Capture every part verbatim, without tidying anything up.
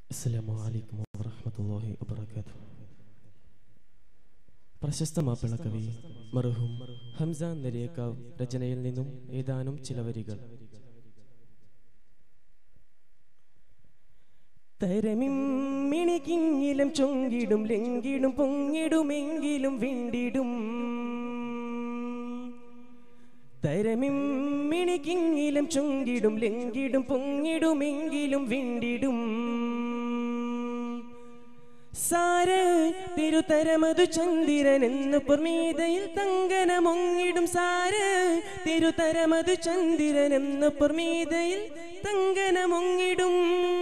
അസ്സലാമു അലൈക്കും വറഹ്മത്തുള്ളാഹി വബറകാതുഹു. പ്രശസ്ത മാപ്പിള കവി മർഹൂം ഹംസ നരിയക്കാവ് രചനയിൽ നിന്നും ഏതാനും ചില വരികൾ. തരമിമ്മിണിക്കിങ്ങിലും ചൊങ്കിടും ലെങ്കിടും പൊങ്ങിടുമെങ്കിലും വിണ്ടിടും. തരമിമ്മിണിക്കിങ്ങിലും ചൊങ്കിടും ലെങ്കിടും പൊങ്ങിടുമെങ്കിലും വിണ്ടിടും. സാര് തിരുതരമതു ചന്ദ്രൻ എന്ന് പൊർമീതയിൽ തങ്കനമൊങ്ങിടും. സാര് തിരുതരമതു ചന്ദ്രൻ എന്ന് പൊർമീതയിൽ തങ്കനമൊങ്ങിടും.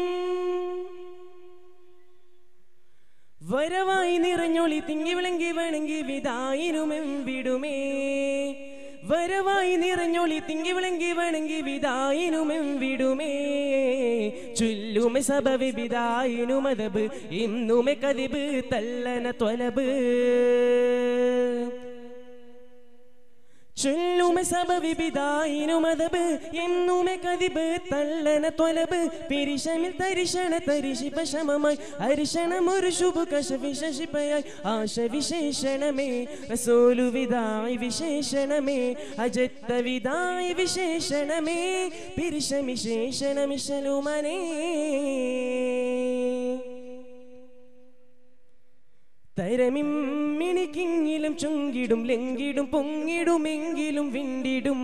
വരവായി നിറഞ്ഞൊളി തിങ്ങി വിളങ്ങി വണങ്ങി വിതായിനുമെവിടുമേ. വരവായി നിറഞ്ഞൊളി തിങ്ങി വിളങ്ങി വണങ്ങി വിതായിനുമെവിടുമേ. ചൊല്ലുമെ സബവി വിതായിനു മദബ് ഇന്നുമെ കദിബ് തല്ലന ത്വലബ്. ചൊല്ലുമെ സബവി വിതായിനു മദബ് എന്നുമെ കദിബ് തല്ലന ത്വലബ്. പിരിശമിൽ തരിശണ തരിശിപ ശമമായി അരിശണമൊരു ശുഭ കശവിശിപ്പയായി ആശ വിശേഷണമേ. റസൂലു വിദായി വിശേഷണമേ. അജത്ത വിദായി വിശേഷണമേ. പിരിശമിശേഷണമിശലുമനേ. തരമിമ്മിണിക്കിങ്ങിലും ചൊങ്കിടും ലെങ്കിടും പൊങ്ങിടുമെങ്കിലും വിണ്ടിടും.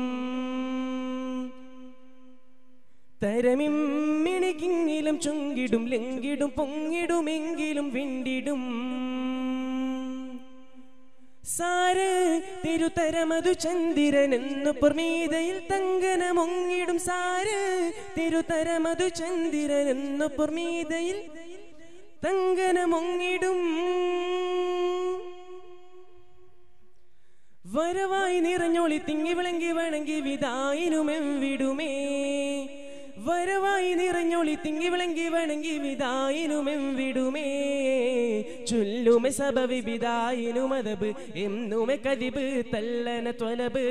തരമിമ്മിണിക്കിങ്ങിലും ചൊങ്കിടും ലെങ്കിടും പൊങ്ങിടുമെങ്കിലും വിണ്ടിടും. സാര് തിരുതരമതു ചന്ദ്രൻ എന്ന് പൊർമീതയിൽ തങ്കനമൊങ്ങിടും. സാര് തിരുതരമതു ചന്ദ്രൻ എന്ന് പൊർമീതയിൽ തങ്കനമൊങ്ങിടും. വരവായി നിറഞ്ഞൊളി തിങ്ങി വിളങ്ങി വണങ്ങി വിതായിനുമെവിടുമേ. വരവായി നിറഞ്ഞൊളി തിങ്ങി വിളങ്ങി വണങ്ങി വിതായിനുമെവിടുമേ. ചൊല്ലുമെ സബവി വിദായിനു മദബ് എന്നുമെ കദിബ് തല്ലന ത്വലബ്.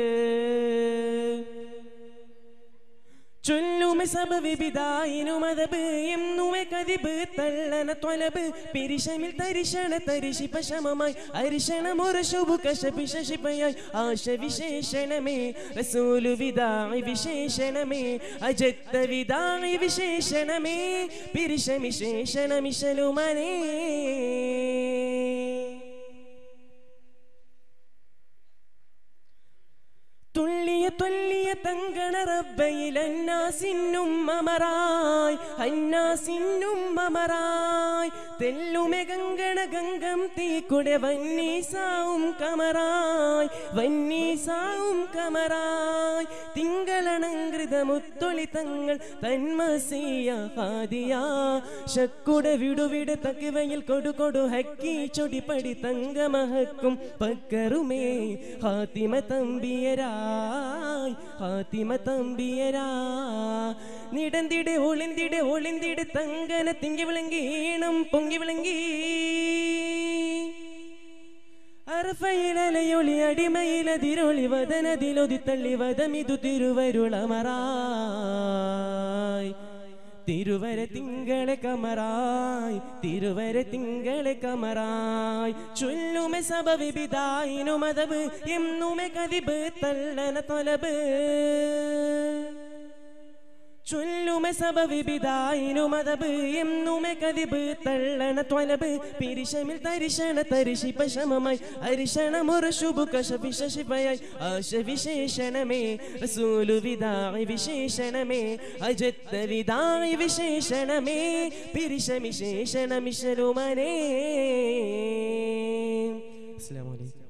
ചൊല്ലുമെ സബവി വിദായിനു മദബ് എന്നുമെ കദിബ് തല്ലന ത്വലബ്. പിരിശമിൽ തരിശണ തരിശിപ ശമമായി അരിശണമൊരു ശുഭ കശപിശിപ്പയായി ആശ വിശേഷണമേ. റസൂലു വിദായി വിശേഷണമേ. അജത്ത വിദായി വിശേഷണമേ. പിരിശമിശേഷണമിശലുമനേ. തുള്ളിയ തുല്ലിയ തങ്കണ റബ്ബയിൽ അന്നാസിന്നും മമറായി അന്നാസിന്നും മമറായി. തെല്ലുമെ ഗംഗണ ഗംഗം തീക്കുടെ വന്നീസാവും കമറായി വന്നീസാവും കമറായി. തിങ്കളണങ്കൃത മുത്തൊളി തങ്ങൾ തന്മസിയ ഹാദിയ. ശക്കുട വിടുവിട തക്കുവയിൽ കൊടുകൊടു ഹക്കി ചൊടിപ്പടി തങ്കമഹക്കും പക്കറുമേ. ഹാത്തിമ തമ്പിയരാ ഹാത്തിമ തമ്പിയരാ. നിടന്തിടെ ഒളിന്തിടെ ഒളിന്തിടെ തങ്കന തിങ്ങി വിളങ്ങി ഈണം പൊങ്ങി വിളങ്ങി. അർഫയിലലയൊളി അടിമയിലതിരൊളി വദനതിലൊതി തള്ളി വദമിതു തിരുവരുളമറായി. തിരുവര തിങ്കളെ കമറായി തിരുവര തിങ്കളെ കമറായി. ചൊല്ലുമെ സബവി വിദായിനു മദബ് എന്നുമെ കദിബ് തല്ലന ത്വലബ്. ചൊല്ലുമെ സബവി വിദായിനു മദബ് എന്നുമെ കദിബ് തല്ലന ത്വലബ്. പിരിശമിൽ തരിശണ തരിശിപ ശമമായി അരിശണമൊരു ശുഭ കശപിശിപ്പയായി ആശ വിശേഷണമേ. റസൂലു വിദായി വിശേഷണമേ. അജത്ത വിദായി വിശേഷണമേ. പിരിശമിശേഷണമിശലുമനേ. അസ്സലാമു അലൈക്കും.